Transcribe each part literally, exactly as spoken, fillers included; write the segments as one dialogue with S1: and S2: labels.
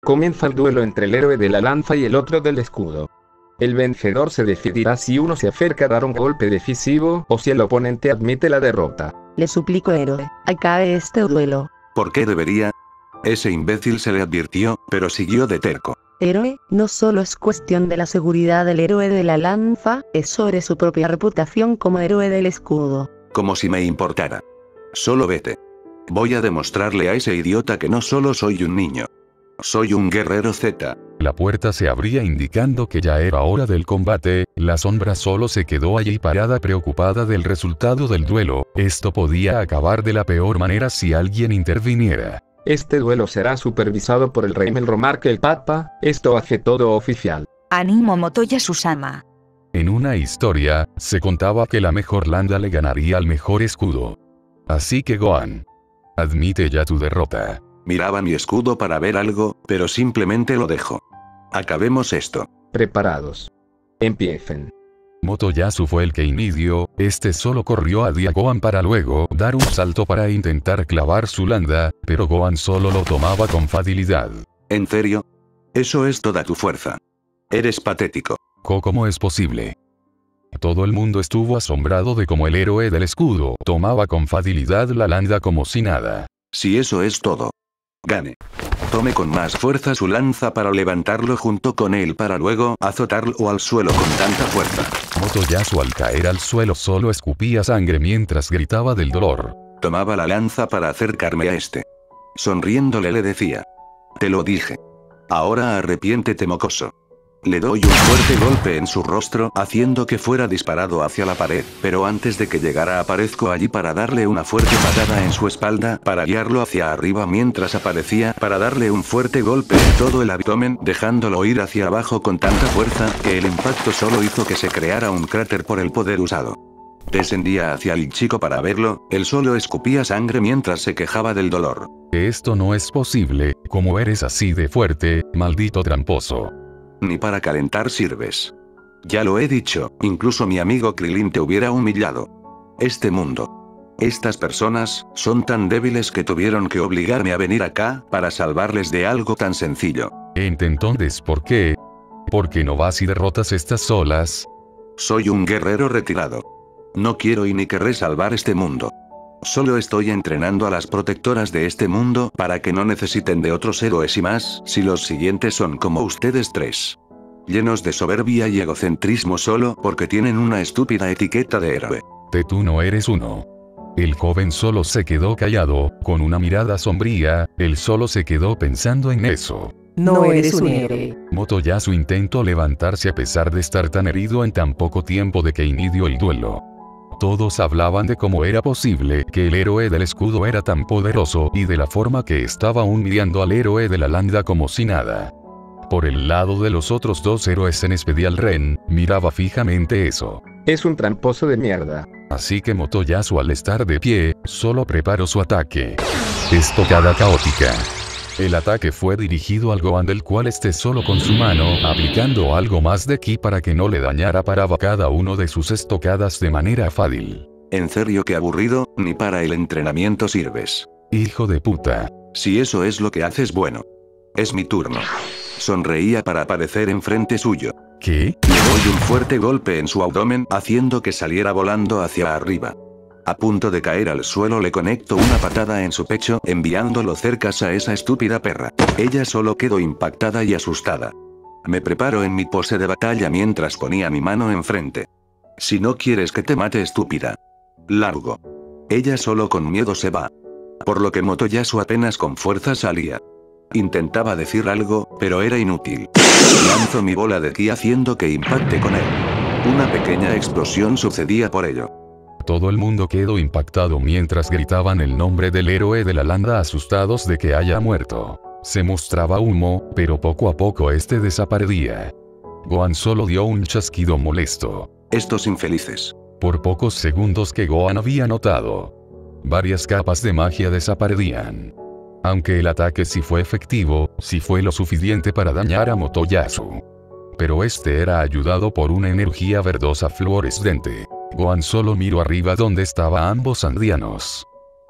S1: Comienza el duelo entre el héroe de la lanza y el otro del escudo. El vencedor se decidirá si uno se acerca a dar un golpe decisivo o si el oponente admite la derrota.
S2: Le suplico, héroe, acabe este duelo.
S3: ¿Por qué debería? Ese imbécil se le advirtió, pero siguió de terco.
S2: Héroe, no solo es cuestión de la seguridad del héroe de la lanza, es sobre su propia reputación como héroe del escudo.
S3: Como si me importara. Solo vete. Voy a demostrarle a ese idiota que no solo soy un niño. Soy un guerrero Z.
S4: La puerta se abría indicando que ya era hora del combate. La sombra solo se quedó allí parada preocupada del resultado del duelo. Esto podía acabar de la peor manera si alguien interviniera.
S1: Este duelo será supervisado por el rey Melromarque el Papa, esto hace todo oficial.
S5: Animo Motoya Susama.
S4: En una historia, se contaba que la mejor landa le ganaría al mejor escudo. Así que Gohan, admite ya tu derrota.
S3: Miraba mi escudo para ver algo, pero simplemente lo dejo. Acabemos esto.
S1: Preparados. Empiecen.
S4: Motoyasu fue el que inició, este solo corrió a Gohan para luego dar un salto para intentar clavar su landa, pero Gohan solo lo tomaba con facilidad.
S3: ¿En serio? Eso es toda tu fuerza. Eres patético.
S4: ¿Cómo es posible? Todo el mundo estuvo asombrado de cómo el héroe del escudo tomaba con facilidad la landa como si nada.
S3: Si eso es todo. Gane. Tome con más fuerza su lanza para levantarlo junto con él para luego azotarlo al suelo con tanta fuerza.
S4: Motoyasu al caer al suelo solo escupía sangre mientras gritaba del dolor.
S3: Tomaba la lanza para acercarme a este. Sonriéndole le decía. Te lo dije. Ahora arrepiéntete, mocoso. Le doy un fuerte golpe en su rostro, haciendo que fuera disparado hacia la pared, pero antes de que llegara aparezco allí para darle una fuerte patada en su espalda, para guiarlo hacia arriba mientras aparecía, para darle un fuerte golpe en todo el abdomen, dejándolo ir hacia abajo con tanta fuerza, que el impacto solo hizo que se creara un cráter por el poder usado. Descendía hacia el chico para verlo, él solo escupía sangre mientras se quejaba del dolor.
S4: Esto no es posible, ¿cómo eres así de fuerte, maldito tramposo?
S3: Ni para calentar sirves. Ya lo he dicho, incluso mi amigo Krillin te hubiera humillado. Este mundo. Estas personas, son tan débiles que tuvieron que obligarme a venir acá, para salvarles de algo tan sencillo.
S4: Entonces, ¿por qué? ¿Por qué no vas y derrotas estas solas?
S3: Soy un guerrero retirado. No quiero y ni querré salvar este mundo. Solo estoy entrenando a las protectoras de este mundo para que no necesiten de otros héroes y más, si los siguientes son como ustedes tres. Llenos de soberbia y egocentrismo solo porque tienen una estúpida etiqueta de héroe.
S4: Te tú no eres uno. El joven solo se quedó callado, con una mirada sombría, él solo se quedó pensando en eso.
S2: No eres un héroe.
S4: Motoyasu intentó levantarse a pesar de estar tan herido en tan poco tiempo de que inició el duelo. Todos hablaban de cómo era posible que el héroe del escudo era tan poderoso y de la forma que estaba humillando al héroe de la landa como si nada. Por el lado de los otros dos héroes en especial Ren, miraba fijamente eso.
S1: Es un tramposo de mierda.
S4: Así que Motoyasu al estar de pie, solo preparó su ataque. Estocada caótica. El ataque fue dirigido al Gohan del cual este solo con su mano, aplicando algo más de ki para que no le dañara paraba cada uno de sus estocadas de manera fácil.
S3: En serio que aburrido, ni para el entrenamiento sirves.
S4: Hijo de puta.
S3: Si eso es lo que haces bueno. Es mi turno. Sonreía para aparecer enfrente suyo.
S4: ¿Qué?
S3: Le doy un fuerte golpe en su abdomen, haciendo que saliera volando hacia arriba. A punto de caer al suelo le conecto una patada en su pecho, enviándolo cerca a esa estúpida perra. Ella solo quedó impactada y asustada. Me preparo en mi pose de batalla mientras ponía mi mano enfrente. Si no quieres que te mate, estúpida. Largo. Ella solo con miedo se va. Por lo que Motoyasu apenas con fuerza salía. Intentaba decir algo, pero era inútil. Lanzo mi bola de ki haciendo que impacte con él. Una pequeña explosión sucedía por ello.
S4: Todo el mundo quedó impactado mientras gritaban el nombre del héroe de la landa asustados de que haya muerto. Se mostraba humo, pero poco a poco este desaparecía. Gohan solo dio un chasquido molesto.
S3: Estos infelices.
S4: Por pocos segundos que Gohan había notado. Varias capas de magia desaparecían. Aunque el ataque sí fue efectivo, sí fue lo suficiente para dañar a Motoyasu. Pero este era ayudado por una energía verdosa fluorescente. Gohan solo miró arriba donde estaban ambos andianos.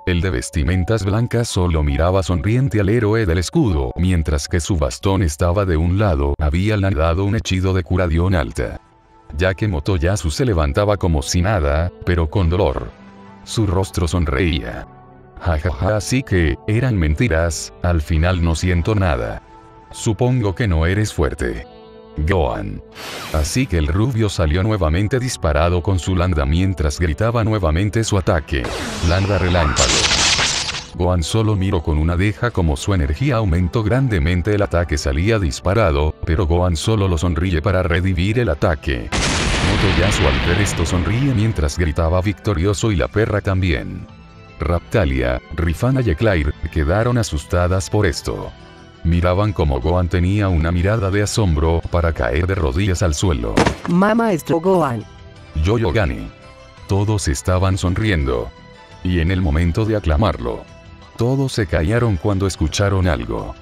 S4: El de vestimentas blancas solo miraba sonriente al héroe del escudo, mientras que su bastón estaba de un lado. Había lanzado un hechizo de curación alta. Ya que Motoyasu se levantaba como si nada, pero con dolor. Su rostro sonreía. Jajaja, así que, eran mentiras, al final no siento nada. Supongo que no eres fuerte. Gohan. Así que el rubio salió nuevamente disparado con su landa mientras gritaba nuevamente su ataque. Landa relámpago. Gohan solo miró con una deja como su energía aumentó grandemente, el ataque salía disparado, pero Gohan solo lo sonríe para revivir el ataque. Motoyasu al ver esto sonríe mientras gritaba victorioso y la perra también. Raptalia, Rifana y Eclair quedaron asustadas por esto. Miraban como Gohan tenía una mirada de asombro para caer de rodillas al suelo.
S6: Ma maestro Gohan.
S4: Yo-Yo gané. Todos estaban sonriendo. Y en el momento de aclamarlo, todos se callaron cuando escucharon algo.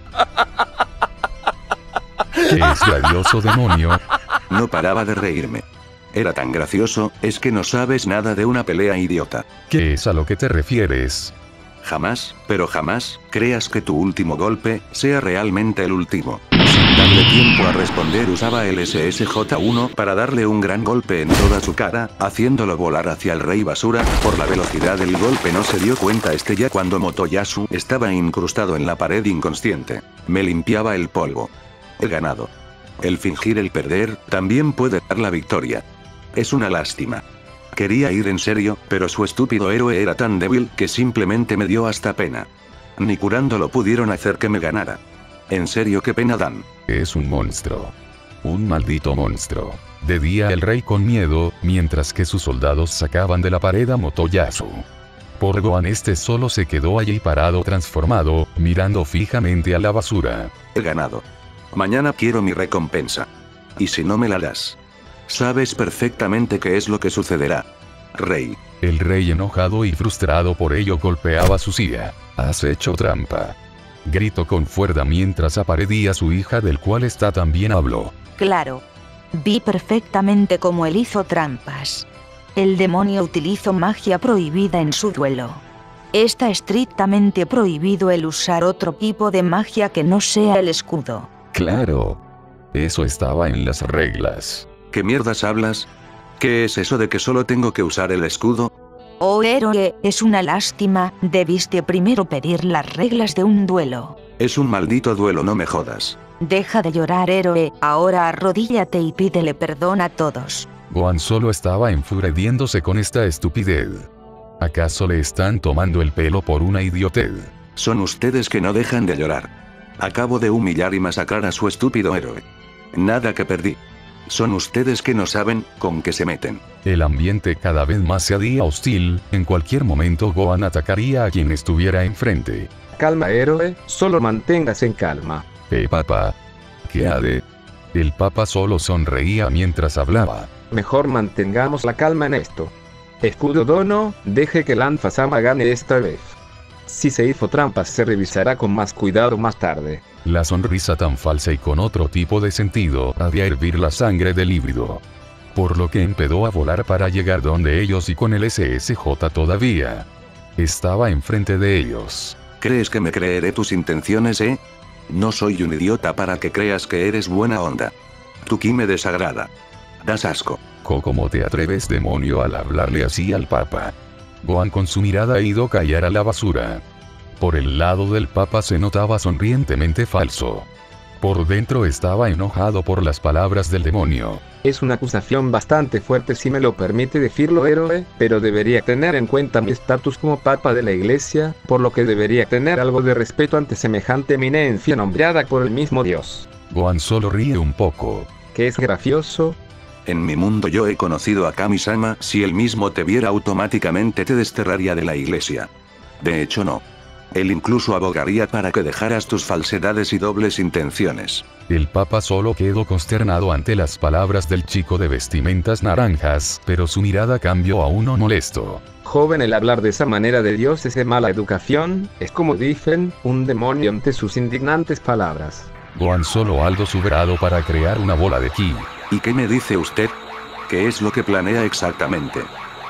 S4: ¿Qué es grandioso, demonio?
S3: No paraba de reírme. Era tan gracioso, es que no sabes nada de una pelea, idiota.
S4: ¿Qué es a lo que te refieres?
S3: Jamás, pero jamás, creas que tu último golpe sea realmente el último. Sin darle tiempo a responder usaba el S S J uno para darle un gran golpe en toda su cara, haciéndolo volar hacia el Rey Basura. Por la velocidad del golpe no se dio cuenta este ya cuando Motoyasu estaba incrustado en la pared inconsciente. Me limpiaba el polvo. He ganado. El fingir el perder también puede dar la victoria. Es una lástima. Quería ir en serio, pero su estúpido héroe era tan débil que simplemente me dio hasta pena. Ni curándolo pudieron hacer que me ganara. En serio, qué pena dan.
S4: Es un monstruo. Un maldito monstruo. Decía el rey con miedo, mientras que sus soldados sacaban de la pared a Motoyasu. Por Gohan este solo se quedó allí parado transformado, mirando fijamente a la basura.
S3: He ganado. Mañana quiero mi recompensa. Y si no me la das, sabes perfectamente qué es lo que sucederá. Rey.
S4: El rey, enojado y frustrado por ello, golpeaba su silla. Has hecho trampa. Gritó con fuerza mientras aparecía su hija, del cual esta también habló.
S5: Claro. Vi perfectamente cómo él hizo trampas. El demonio utilizó magia prohibida en su duelo. Está estrictamente prohibido el usar otro tipo de magia que no sea el escudo.
S4: Claro. Eso estaba en las reglas.
S3: ¿Qué mierdas hablas? ¿Qué es eso de que solo tengo que usar el escudo?
S5: Oh héroe, es una lástima, debiste primero pedir las reglas de un duelo.
S3: Es un maldito duelo, no me jodas.
S5: Deja de llorar, héroe, ahora arrodíllate y pídele perdón a todos.
S4: Gohan solo estaba enfureciéndose con esta estupidez. ¿Acaso le están tomando el pelo por una idiotez?
S3: Son ustedes que no dejan de llorar. Acabo de humillar y masacrar a su estúpido héroe. Nada que perdí. Son ustedes que no saben con qué se meten.
S4: El ambiente cada vez más se hacía hostil. En cualquier momento Gohan atacaría a quien estuviera enfrente.
S1: Calma, héroe, solo manténgase en calma.
S4: Eh, papá. ¿Qué ha de? El papa solo sonreía mientras hablaba.
S1: Mejor mantengamos la calma en esto. Escudo Dono, deje que Lanfa-sama gane esta vez. Si se hizo trampas se revisará con más cuidado más tarde.
S4: La sonrisa tan falsa y con otro tipo de sentido hacía hervir la sangre del híbrido. Por lo que empezó a volar para llegar donde ellos y con el S S J todavía estaba enfrente de ellos.
S3: ¿Crees que me creeré tus intenciones, eh? No soy un idiota para que creas que eres buena onda. Tu ki me desagrada. Das asco.
S4: ¿Cómo te atreves, demonio, al hablarle así al papa? Gohan con su mirada hizo callar a la basura. Por el lado del papa se notaba sonrientemente falso. Por dentro estaba enojado por las palabras del demonio.
S1: Es una acusación bastante fuerte, si me lo permite decirlo, héroe, pero debería tener en cuenta mi estatus como papa de la iglesia, por lo que debería tener algo de respeto ante semejante eminencia nombrada por el mismo Dios.
S4: Gohan solo ríe un poco.
S1: ¿Qué es gracioso?
S3: En mi mundo yo he conocido a Kami-sama, si él mismo te viera automáticamente te desterraría de la iglesia. De hecho no. Él incluso abogaría para que dejaras tus falsedades y dobles intenciones.
S4: El papa solo quedó consternado ante las palabras del chico de vestimentas naranjas, pero su mirada cambió a uno molesto.
S1: Joven, el hablar de esa manera de Dios es de mala educación, es como dicen, un demonio ante sus indignantes palabras.
S4: Gohan solo algo superado para crear una bola de ki.
S3: ¿Y qué me dice usted? ¿Qué es lo que planea exactamente?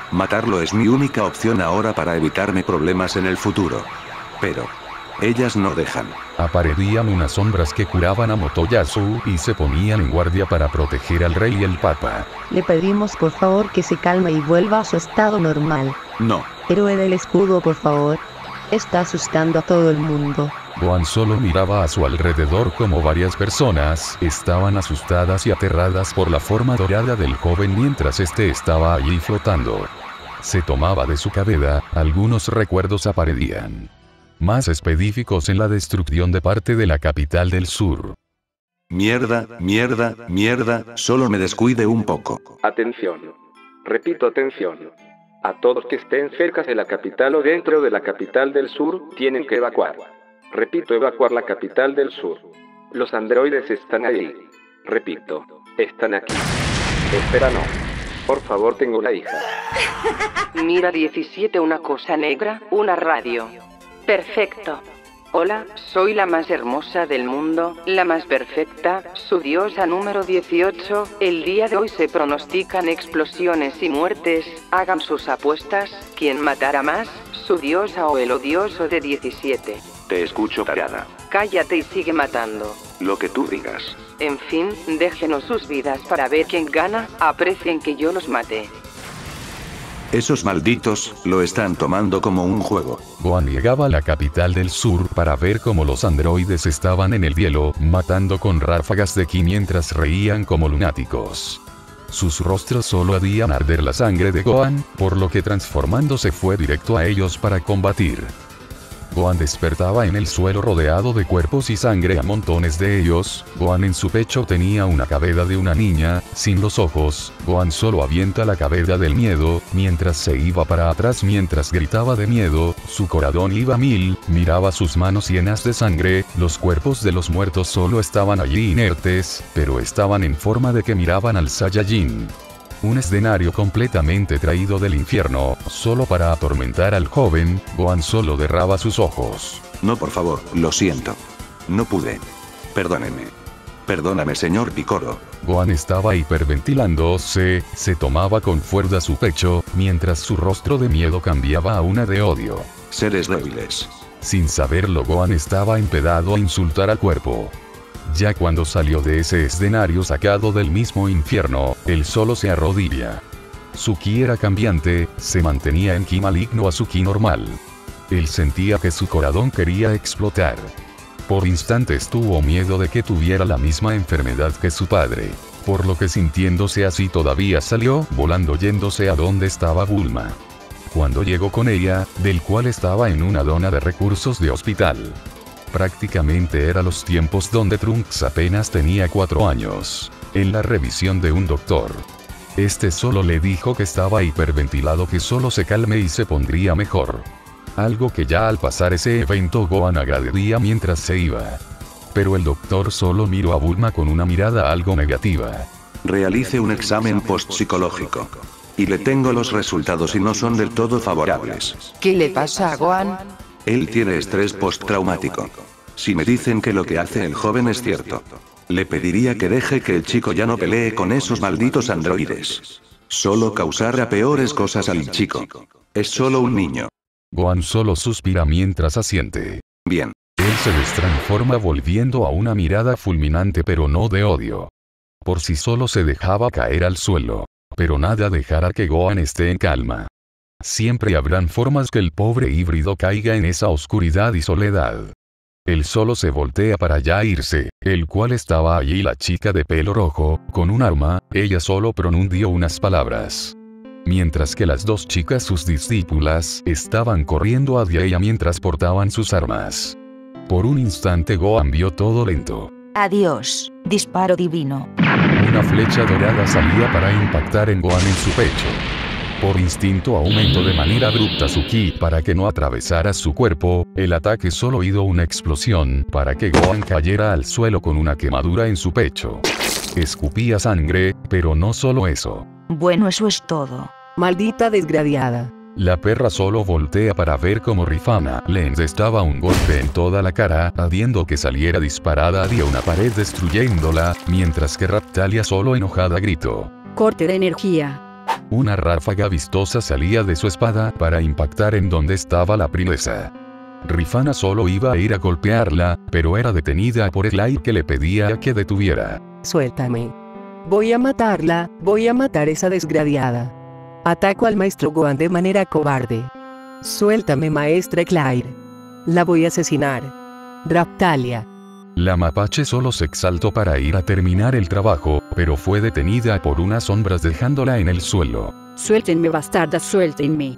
S3: Matarlo es mi única opción ahora para evitarme problemas en el futuro. Pero ellas no dejan.
S4: Aparecían unas sombras que curaban a Motoyasu y se ponían en guardia para proteger al rey y el papa.
S2: Le pedimos por favor que se calme y vuelva a su estado normal.
S3: No.
S2: Héroe del escudo, por favor. Está asustando a todo el mundo.
S4: Gohan solo miraba a su alrededor como varias personas estaban asustadas y aterradas por la forma dorada del joven mientras este estaba allí flotando. Se tomaba de su cabeza, algunos recuerdos aparecían. Más específicos en la destrucción de parte de la capital del sur.
S3: Mierda, mierda, mierda, solo me descuide un poco.
S1: Atención. Repito, atención. A todos que estén cerca de la capital o dentro de la capital del sur, tienen que evacuar. Repito, evacuar la capital del sur. Los androides están ahí. Repito, están aquí. Espera, no. Por favor, tengo la hija.
S7: Mira diecisiete, una cosa negra, una radio. Perfecto. Hola, soy la más hermosa del mundo, la más perfecta, su diosa número dieciocho. El día de hoy se pronostican explosiones y muertes. Hagan sus apuestas. ¿Quién matará más? ¿Su diosa o el odioso de diecisiete?
S3: Te escucho, tarada.
S7: Cállate y sigue matando.
S3: Lo que tú digas.
S7: En fin, déjenos sus vidas para ver quién gana. Aprecien que yo los maté.
S3: Esos malditos, lo están tomando como un juego.
S4: Gohan llegaba a la capital del sur para ver cómo los androides estaban en el hielo, matando con ráfagas de ki mientras reían como lunáticos. Sus rostros solo hacían arder la sangre de Gohan, por lo que transformándose fue directo a ellos para combatir. Gohan despertaba en el suelo rodeado de cuerpos y sangre a montones de ellos. Gohan en su pecho tenía una cabeza de una niña, sin los ojos. Gohan solo avienta la cabeza del miedo, mientras se iba para atrás mientras gritaba de miedo, su corazón iba a mil, miraba sus manos llenas de sangre, los cuerpos de los muertos solo estaban allí inertes, pero estaban en forma de que miraban al Saiyajin. Un escenario completamente traído del infierno, solo para atormentar al joven. Gohan solo cerraba sus ojos.
S3: No, por favor, lo siento. No pude. Perdóneme. Perdóname, señor Piccolo.
S4: Gohan estaba hiperventilándose, se tomaba con fuerza su pecho, mientras su rostro de miedo cambiaba a una de odio.
S3: Seres débiles.
S4: Sin saberlo, Gohan estaba empedado a insultar al cuerpo. Ya cuando salió de ese escenario sacado del mismo infierno, él solo se arrodilla. Su ki era cambiante, se mantenía en ki maligno a su ki normal. Él sentía que su corazón quería explotar. Por instantes tuvo miedo de que tuviera la misma enfermedad que su padre. Por lo que sintiéndose así todavía salió, volando yéndose a donde estaba Bulma. Cuando llegó con ella, del cual estaba en una zona de recursos de hospital. Prácticamente era los tiempos donde Trunks apenas tenía cuatro años. En la revisión de un doctor. Este solo le dijo que estaba hiperventilado, que solo se calme y se pondría mejor. Algo que ya al pasar ese evento Gohan agradecía mientras se iba. Pero el doctor solo miró a Bulma con una mirada algo negativa.
S3: Realice un examen post-psicológico. Y le tengo los resultados y no son del todo favorables.
S6: ¿Qué le pasa a Gohan?
S3: Él tiene estrés postraumático. Si me dicen que lo que hace el joven es cierto, le pediría que deje que el chico ya no pelee con esos malditos androides. Solo causará peores cosas al chico. Es solo un niño.
S4: Gohan solo suspira mientras asiente.
S3: Bien.
S4: Él se destransforma volviendo a una mirada fulminante pero no de odio. Por si solo se dejaba caer al suelo. Pero nada dejará que Gohan esté en calma. Siempre habrán formas que el pobre híbrido caiga en esa oscuridad y soledad. Él solo se voltea para ya irse, el cual estaba allí la chica de pelo rojo, con un arma. Ella solo pronunció unas palabras. Mientras que las dos chicas, sus discípulas, estaban corriendo hacia ella mientras portaban sus armas. Por un instante Gohan vio todo lento.
S5: Adiós, disparo divino.
S4: Una flecha dorada salía para impactar en Gohan en su pecho. Por instinto aumentó de manera abrupta su ki para que no atravesara su cuerpo. El ataque solo hizo una explosión para que Gohan cayera al suelo con una quemadura en su pecho. Escupía sangre, pero no solo eso.
S5: Bueno, eso es todo.
S6: Maldita desgraciada.
S4: La perra solo voltea para ver cómo Rifana le encestaba un golpe en toda la cara, haciendo que saliera disparada hacia una pared destruyéndola, mientras que Raptalia solo enojada gritó.
S8: Corte de energía.
S4: Una ráfaga vistosa salía de su espada para impactar en donde estaba la princesa. Rifana solo iba a ir a golpearla, pero era detenida por Clyde, que le pedía que detuviera.
S6: Suéltame. Voy a matarla, voy a matar a esa desgraciada. Ataco al maestro Gohan de manera cobarde. Suéltame, maestra Clyde. La voy a asesinar. Raptalia.
S4: La mapache solo se exaltó para ir a terminar el trabajo, pero fue detenida por unas sombras dejándola en el suelo.
S8: Suéltenme, bastarda, suéltenme.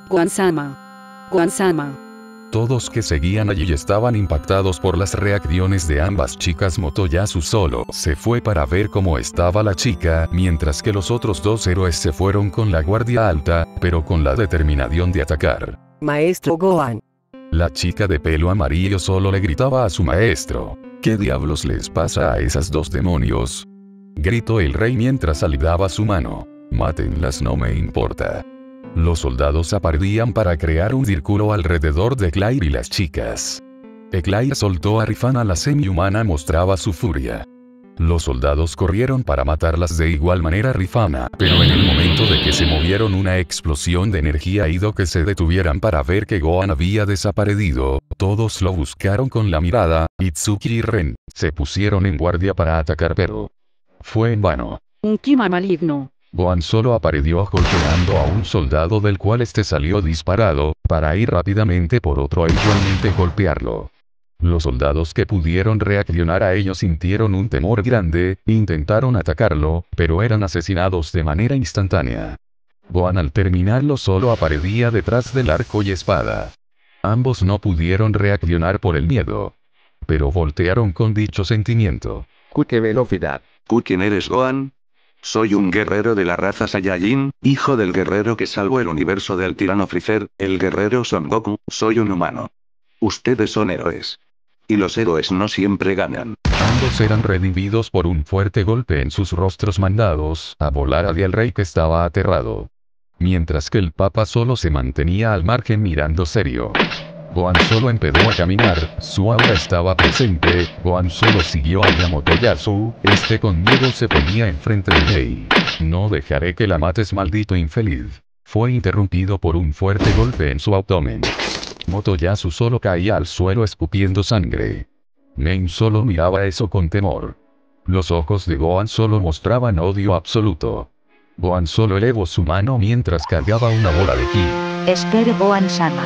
S8: Gohan-sama. Gohan-sama.
S4: Todos que seguían allí estaban impactados por las reacciones de ambas chicas. Motoyasu solo se fue para ver cómo estaba la chica, mientras que los otros dos héroes se fueron con la guardia alta, pero con la determinación de atacar.
S6: Maestro Gohan.
S4: La chica de pelo amarillo solo le gritaba a su maestro. ¿Qué diablos les pasa a esas dos demonios? Gritó el rey mientras alidaba su mano. Mátenlas, no me importa. Los soldados aparecían para crear un círculo alrededor de Clyde y las chicas. Clyde soltó a Rifana, la semi-humana mostraba su furia. Los soldados corrieron para matarlas de igual manera a Rifana, pero en el momento de que se movieron una explosión de energía hizo que se detuvieran para ver que Gohan había desaparecido. Todos lo buscaron con la mirada. Itsuki y Ren se pusieron en guardia para atacar, pero fue en vano.
S8: Un Kima maligno.
S4: Gohan solo apareció golpeando a un soldado, del cual este salió disparado, para ir rápidamente por otro e igualmente golpearlo. Los soldados que pudieron reaccionar a ello sintieron un temor grande, intentaron atacarlo, pero eran asesinados de manera instantánea. Gohan al terminarlo solo aparecía detrás del arco y espada. Ambos no pudieron reaccionar por el miedo, pero voltearon con dicho sentimiento.
S1: ¡Qué velocidad!
S3: ¿Tú quién eres, Gohan? Soy un guerrero de la raza Saiyajin, hijo del guerrero que salvó el universo del tirano Freezer, el guerrero Son Goku. Soy un humano. Ustedes son héroes. Y los héroes no siempre ganan.
S4: Ambos eran redimidos por un fuerte golpe en sus rostros, mandados a volar hacia el rey, que estaba aterrado. Mientras que el papa solo se mantenía al margen mirando serio. Gohan solo empezó a caminar, su aura estaba presente. Gohan solo siguió a Motoyasu, este con miedo se ponía enfrente de Rey. No dejaré que la mates, maldito infeliz. Fue interrumpido por un fuerte golpe en su abdomen. Motoyasu solo caía al suelo escupiendo sangre. Nen solo miraba eso con temor. Los ojos de Gohan solo mostraban odio absoluto. Gohan solo elevó su mano mientras cargaba una bola de ki.
S5: Espere, Gohan-sama.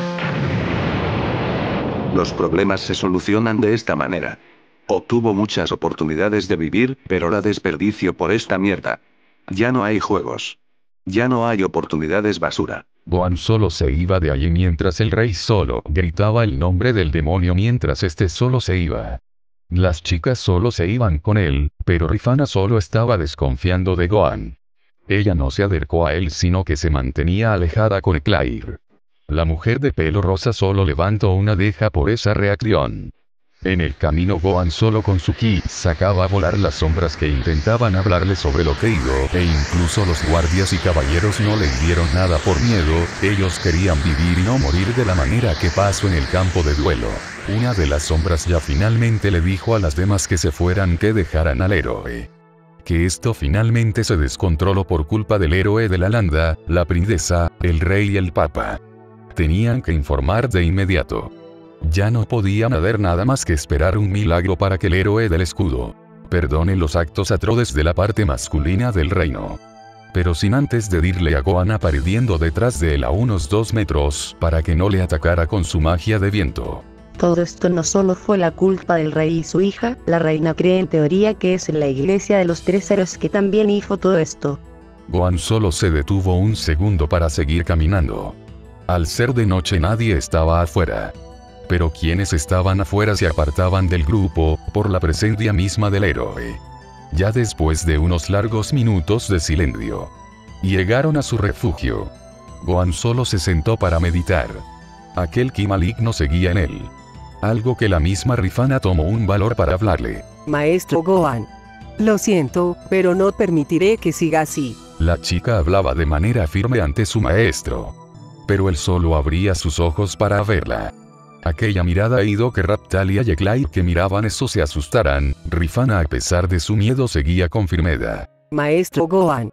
S3: Los problemas se solucionan de esta manera. Obtuvo muchas oportunidades de vivir, pero la desperdicio por esta mierda. Ya no hay juegos. Ya no hay oportunidades, basura.
S4: Gohan solo se iba de allí mientras el rey solo gritaba el nombre del demonio mientras este solo se iba. Las chicas solo se iban con él, pero Rifana solo estaba desconfiando de Gohan. Ella no se acercó a él, sino que se mantenía alejada con Clyde. La mujer de pelo rosa solo levantó una ceja por esa reacción. En el camino Gohan solo con su ki sacaba a volar las sombras que intentaban hablarle sobre lo que hizo, e incluso los guardias y caballeros no le dieron nada por miedo. Ellos querían vivir y no morir de la manera que pasó en el campo de duelo. Una de las sombras ya finalmente le dijo a las demás que se fueran, que dejaran al héroe. Que esto finalmente se descontroló por culpa del héroe de la landa, la princesa, el rey y el papa. Tenían que informar de inmediato. Ya no podían hacer nada más que esperar un milagro para que el héroe del escudo perdone los actos atroces de la parte masculina del reino. Pero sin antes decirle a Gohan apareciendo detrás de él a unos dos metros, para que no le atacara con su magia de viento.
S2: Todo esto no solo fue la culpa del rey y su hija, la reina cree en teoría que es la iglesia de los tres héroes que también hizo todo esto.
S4: Gohan solo se detuvo un segundo para seguir caminando. Al ser de noche nadie estaba afuera. Pero quienes estaban afuera se apartaban del grupo, por la presencia misma del héroe. Ya después de unos largos minutos de silencio, llegaron a su refugio. Gohan solo se sentó para meditar. Aquel ki maligno seguía en él. Algo que la misma Rifana tomó un valor para hablarle.
S6: Maestro Gohan. Lo siento, pero no permitiré que siga así.
S4: La chica hablaba de manera firme ante su maestro. Pero él solo abría sus ojos para verla. Aquella mirada hizo que Raptalia y Clyde que miraban eso se asustaran. Rifana, a pesar de su miedo, seguía con firmeza.
S6: Maestro Gohan.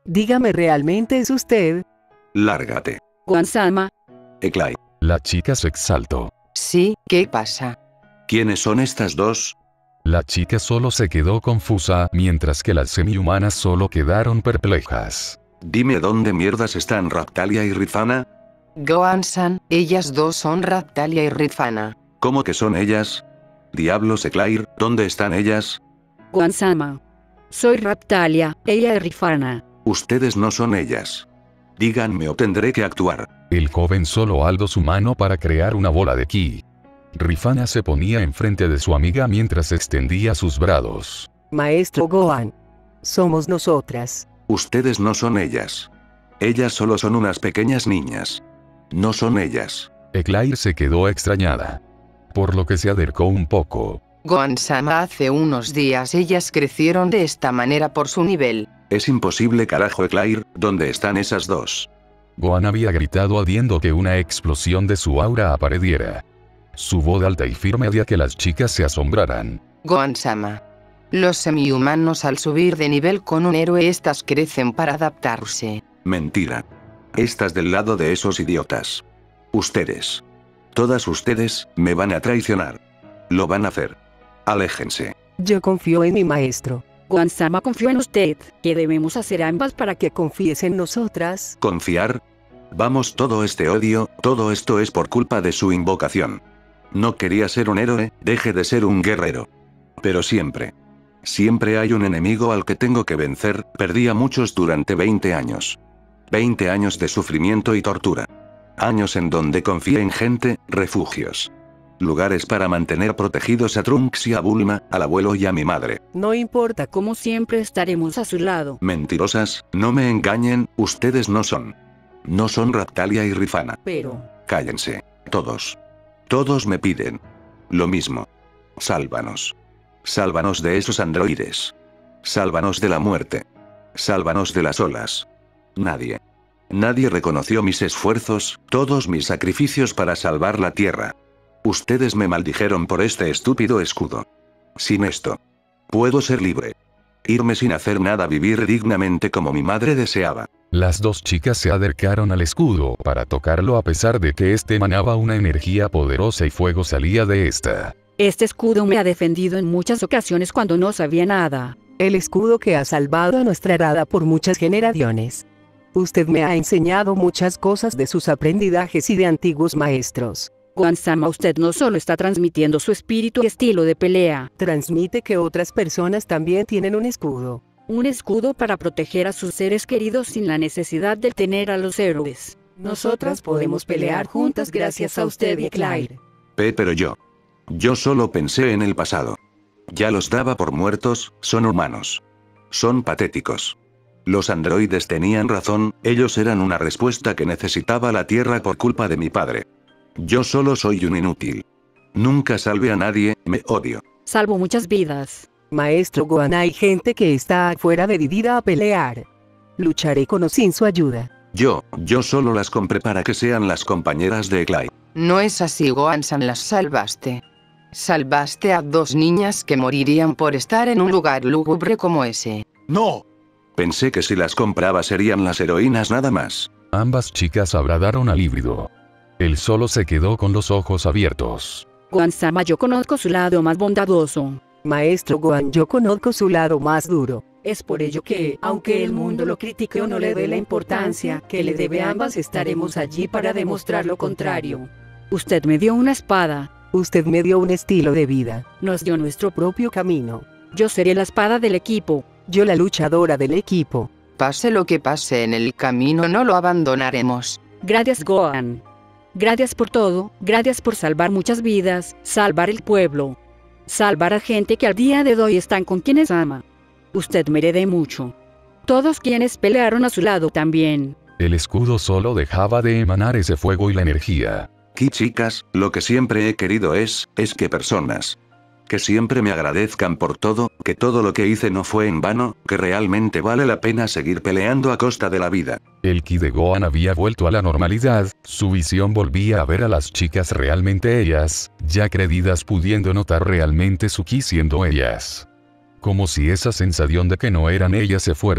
S6: Dígame, ¿realmente es usted?
S3: Lárgate.
S8: Gohan-sama.
S3: Eklai.
S4: La chica se exaltó.
S7: Sí, ¿qué pasa?
S3: ¿Quiénes son estas dos?
S4: La chica solo se quedó confusa, mientras que las semi-humanas solo quedaron perplejas.
S3: Dime dónde mierdas están Raptalia y Rizana.
S7: Gohan-san, ellas dos son Raptalia y Rizana.
S3: ¿Cómo que son ellas? Diablos, Eclair, ¿dónde están ellas?
S8: Gohan-sama. Soy Raptalia, ella es Rizana.
S3: Ustedes no son ellas. Díganme o tendré que actuar.
S4: El joven solo alzó su mano para crear una bola de ki. Rizana se ponía enfrente de su amiga mientras extendía sus brazos.
S6: Maestro Gohan. Somos nosotras.
S3: Ustedes no son ellas. Ellas solo son unas pequeñas niñas. No son ellas.
S4: Eclair se quedó extrañada. Por lo que se acercó un poco.
S7: Gohan-sama, hace unos días ellas crecieron de esta manera por su nivel.
S3: Es imposible, carajo, Eclair, ¿dónde están esas dos?
S4: Gohan había gritado haciendo que una explosión de su aura apareciera. Su voz alta y firme hacía que las chicas se asombraran.
S7: Gohan-sama. Los semi-humanos al subir de nivel con un héroe, estas crecen para adaptarse.
S3: Mentira. Estás del lado de esos idiotas. Ustedes. Todas ustedes, me van a traicionar. Lo van a hacer. Aléjense.
S6: Yo confío en mi maestro.
S8: Gohan-sama confió en usted. ¿Qué debemos hacer ambas para que...
S6: Que confíes en nosotras.
S3: ¿Confiar? Vamos, todo este odio, todo esto es por culpa de su invocación. No quería ser un héroe, deje de ser un guerrero. Pero siempre. Siempre hay un enemigo al que tengo que vencer, perdí a muchos durante veinte años. veinte años de sufrimiento y tortura. Años en donde confié en gente, refugios. Lugares para mantener protegidos a Trunks y a Bulma, al abuelo y a mi madre.
S6: No importa.
S8: Como siempre estaremos a su lado.
S3: Mentirosas, no me engañen, ustedes no son. No son Raptalia y Rizana.
S8: Pero...
S3: Cállense. Todos. Todos me piden. Lo mismo. Sálvanos. Sálvanos de esos androides. Sálvanos de la muerte. Sálvanos de las olas. Nadie. Nadie reconoció mis esfuerzos, todos mis sacrificios para salvar la Tierra. Ustedes me maldijeron por este estúpido escudo. Sin esto. Puedo ser libre. Irme sin hacer nada, vivir dignamente como mi madre deseaba.
S4: Las dos chicas se acercaron al escudo para tocarlo a pesar de que este emanaba una energía poderosa y fuego salía de esta.
S8: Este escudo me ha defendido en muchas ocasiones cuando no sabía nada.
S6: El escudo que ha salvado a nuestra Rada por muchas generaciones. Usted me ha enseñado muchas cosas de sus aprendizajes y de antiguos maestros.
S8: Gohan-sama, usted no solo está transmitiendo su espíritu y estilo de pelea.
S6: Transmite que otras personas también tienen un escudo.
S8: Un escudo para proteger a sus seres queridos sin la necesidad de tener a los héroes.
S6: Nosotras podemos pelear juntas gracias a usted y Eclair.
S3: P, pero yo. Yo solo pensé en el pasado. Ya los daba por muertos, son humanos. Son patéticos. Los androides tenían razón, ellos eran una respuesta que necesitaba la Tierra por culpa de mi padre. Yo solo soy un inútil. Nunca salvé a nadie, me odio.
S8: Salvo muchas vidas.
S6: Maestro Gohan, hay gente que está afuera decidida a pelear. Lucharé con o sin su ayuda.
S3: Yo, yo solo las compré para que sean las compañeras de Eclair.
S7: No es así, Gohan-san, las salvaste. Salvaste a dos niñas que morirían por estar en un lugar lúgubre como ese.
S3: ¡No! Pensé que si las compraba serían las heroínas nada más.
S4: Ambas chicas abradaron al híbrido. Él solo se quedó con los ojos abiertos.
S8: Gohan-sama, yo conozco su lado más bondadoso.
S6: Maestro Gohan, yo conozco su lado más duro.
S8: Es por ello que, aunque el mundo lo critique o no le dé la importancia que le debe a ambas, estaremos allí para demostrar lo contrario. Usted me dio una espada.
S6: Usted me dio un estilo de vida.
S8: Nos dio nuestro propio
S6: camino.
S8: Yo seré la espada del equipo.
S6: Yo la luchadora del equipo.
S7: Pase lo que pase en el camino, no lo abandonaremos.
S8: Gracias, Gohan. Gracias por todo, gracias por salvar muchas vidas, salvar el pueblo. Salvar a gente que al día de hoy están con quienes ama. Usted me herede mucho. Todos quienes pelearon a su lado también.
S4: El escudo solo dejaba de emanar ese fuego y la energía.
S3: Aquí, chicas, lo que siempre he querido es, es que personas que siempre me agradezcan por todo, que todo lo que hice no fue en vano, que realmente vale la pena seguir peleando a costa de la vida.
S4: El ki de Gohan había vuelto a la normalidad, su visión volvía a ver a las chicas realmente ellas, ya credidas pudiendo notar realmente su ki siendo ellas. Como si esa sensación de que no eran ellas se fuera.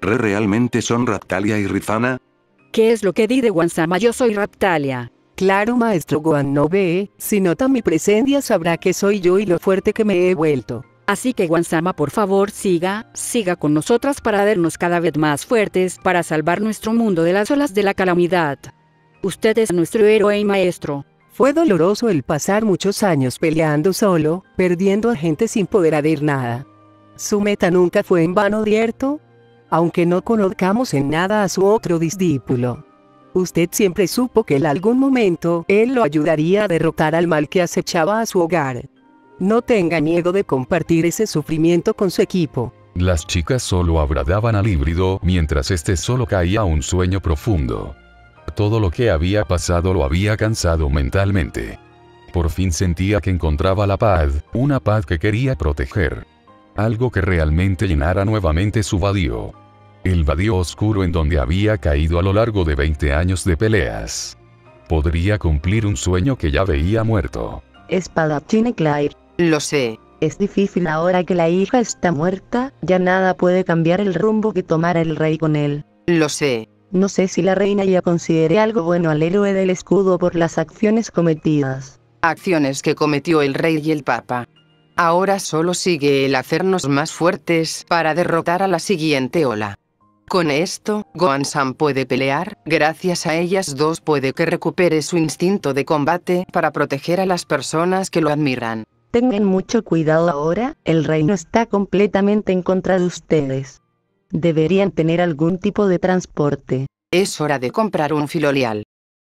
S3: ¿Re realmente son Raptalia y Rizana?
S8: ¿Qué es lo que di de Gohan-sama? Yo soy Raptalia.
S6: Claro, maestro Gohan, no ve, si nota mi presencia sabrá que soy yo y lo fuerte que me he vuelto.
S8: Así que Gohan-sama, por favor, siga, siga con nosotras para vernos cada vez más fuertes, para salvar nuestro mundo de las olas de la calamidad. Usted es nuestro héroe y maestro.
S6: Fue doloroso el pasar muchos años peleando solo, perdiendo a gente sin poder hacer nada. Su meta nunca fue en vano, ¿cierto? Aunque no conozcamos en nada a su otro discípulo. Usted siempre supo que en algún momento él lo ayudaría a derrotar al mal que acechaba a su hogar. No tenga miedo de compartir ese sufrimiento con su equipo.
S4: Las chicas solo abrazaban al híbrido mientras este solo caía a un sueño profundo. Todo lo que había pasado lo había cansado mentalmente. Por fin sentía que encontraba la paz, una paz que quería proteger. Algo que realmente llenara nuevamente su vacío. El vacío oscuro en donde había caído a lo largo de veinte años de peleas. Podría cumplir un sueño que ya veía muerto.
S2: Espadachín Claire.
S7: Lo sé.
S2: Es difícil ahora que la hija está muerta, ya nada puede cambiar el rumbo que tomara el rey con él.
S7: Lo sé.
S2: No sé si la reina ya considere algo bueno al héroe del escudo por las acciones cometidas.
S7: Acciones que cometió el rey y el papa. Ahora solo sigue el hacernos más fuertes para derrotar a la siguiente ola. Con esto, Gohan-san puede pelear, gracias a ellas dos puede que recupere su instinto de combate para proteger a las personas que lo admiran.
S2: Tengan mucho cuidado ahora, el reino está completamente en contra de ustedes. Deberían tener algún tipo de transporte.
S7: Es hora de comprar un filolial.